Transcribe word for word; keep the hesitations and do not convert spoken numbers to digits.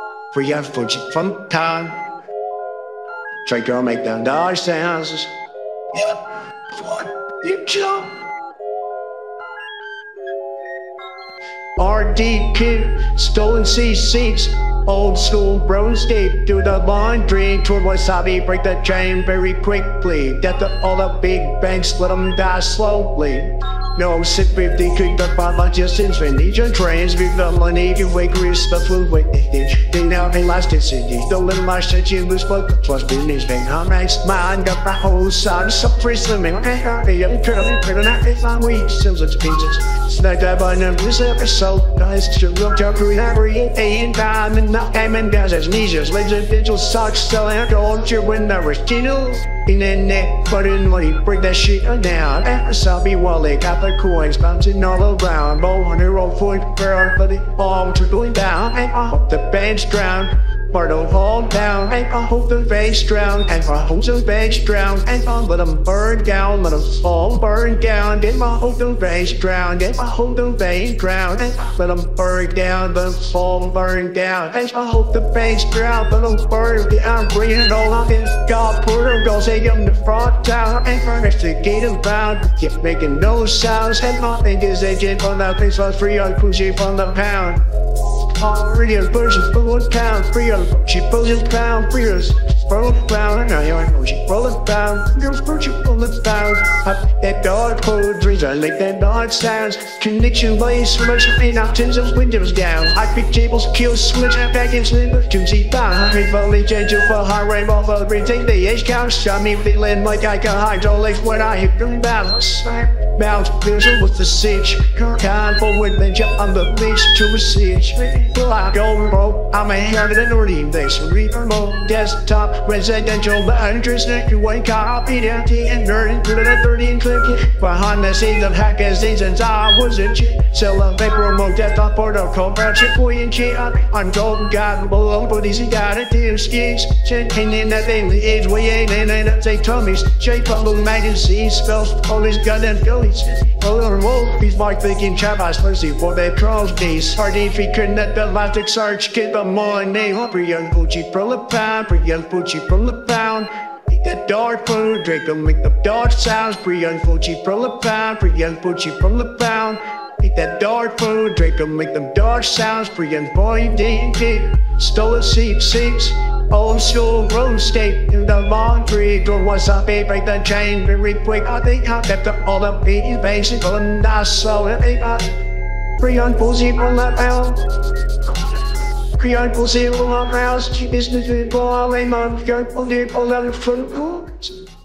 Free out for cheap from time. Try to make them die sounds. Yeah, what you jump. R D P, stolen C Cs, old school bros deep to the laundry. Toward wasabi, break the chain very quickly. Death to all the big banks, let them die slowly. No, sit fifty, kick the five like just infinity. Trains, big the money, you wake, risk the flu, wait, they now elasticity. Don't let my shit, you lose, but the plus business, bang, I'm next, mind, got my whole side, so free slimming, okay, okay, I'm turning, turning out, it's not weak, seems like it's snack that button of this episode, guys, to look up to every eight time, and not aiming down as knees, legs and digital socks, selling gold, your window, channels. Internet, but in money, break that shit down. Wasabi wallet, got the coins bouncing all around. Bow hundred roll foot, barrel, but it all trickling down. And I hope the band's drown. But don't fall down, and I hope the bass drown, and I hope the bass drown, and I let them burn down, let them all burn down, and I hope the bass drown, and I hope the bass drown, and I let them burn down, let them all burn down, and I hope the bass drown, let them burn down, bring it all up in God, put her go say I'm the front down, and I investigate them bound, keep making no sounds, and I think is agent on that place for free on cruising from the pound. Already a version for one pound, free on she poses pound, free us, roll it pound, now you're know she roll it pound, girls virtue roll it pound. Up that dark poetry, I like that dark sounds. Connection lays switch, and out tens of windows down. I pick tables, kill, switch, and back in slip, to see down. I fully change it for high rainbow, for retake the age count. Shot me feeling like I can hydraulics when I hit the balance. Bounce, visual with the siege. Time for when jump on the beach to a siege. Black gold rope, I'm a hair to the northern days. Remote desktop, residential, the hundreds next to one copy, empty and nerd, to the thirteen clicking. Behind the scenes of hackers, since I was a chick. Sell a vapor remote desktop protocol, ratchet boy and cheat. I'm golden god, below, but easy got it, dear skis. Checking in that daily age, we ain't in it, up say tummies. Shape of the magazine, spells, police gun and gullies. A little wolf, he's like thinking chap, I see for their trolls days. R D P connect the elastic search, get the money. Free young Gucci from the pound, free young Gucci from the pound. Eat that dark food, drink them, make the dark sounds. Free young Gucci from the pound, free young Gucci from the pound. Eat that dark food, drink them, make them dark sounds. Free young boy, D and D, stole a seat, six. Old school road state in the laundry. Door wasabi, break the chain very quick. I think I kept up all the beating basic, and I saw it. Free young pussy from the pound. Free young pussy from the house. Cheapest to do, boy, I'm a young pussy from the foot.